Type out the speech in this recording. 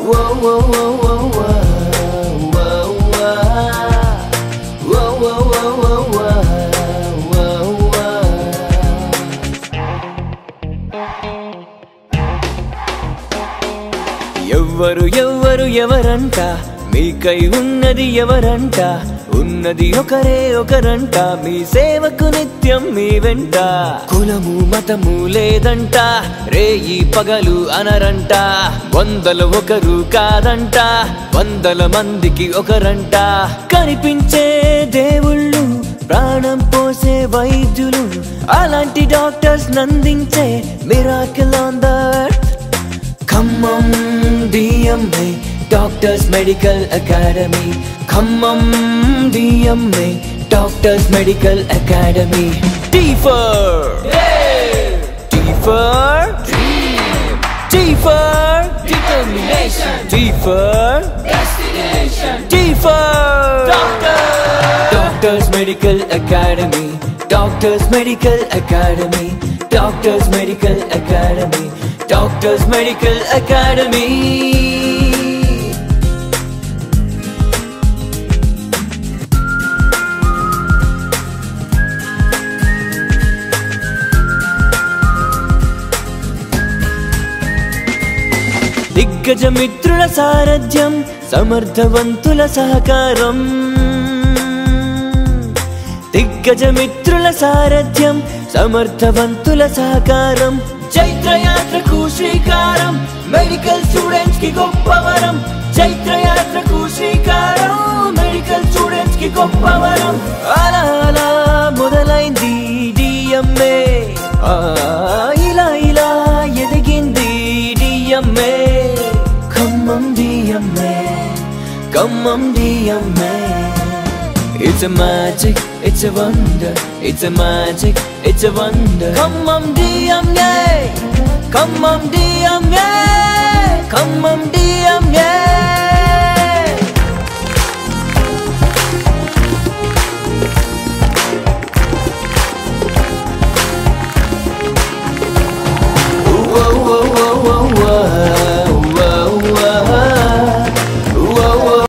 whoa, whoa, whoa, whoa, whoa, whoa, whoa, whoa, whoa, whoa, whoa. ఎవ్వరు ఎవ్వరు ఎవరంట మీకై ఉన్నది ఎవరంట ఉన్నది ఒకరే ఒకరంట మీ సేవకు నిత్యం మీ వెంట కులము మతము లేదంట రేయి పగలు అనరంట వందల ఒకరు కాదంట వందల మందికి ఒకరంట కనిపించే దేవుళ్ళు ప్రాణం పోసే వైద్యులు అలాంటి డాక్టర్స్ నందించే miracle on the earth Khammam DMA Doctors Medical Academy Khammam DMA Doctors Medical Academy T for Dream T for Determination T for Destination T for Doctors Medical Academy Doctors Medical Academy Doctors Medical Academy Doctors Medical Academy దిగ్గజ మిత్రుల సారథ్యం సమర్థవంతుల సహకారం దిగ్గజ మిత్రుల సారథ్యం సమర్థవంతుల సహకారం చైత్రయాత్రకు శ్రీకారం medical students కి గొప్ప వరం చైత్రయాత్రకు శ్రీకారం మెడికల్ స్టూడెంట్స్ కి గొప్ప వరం అలా అలా మొదలైంది డిఎంఏ ఇలా ఇలా ఎదిగింది DMA Khammam DMA Khammam DMA It's a magic, it's a wonder, it's a magic, it's a wonder. Khammam DMA, Khammam DMA, Khammam DMA.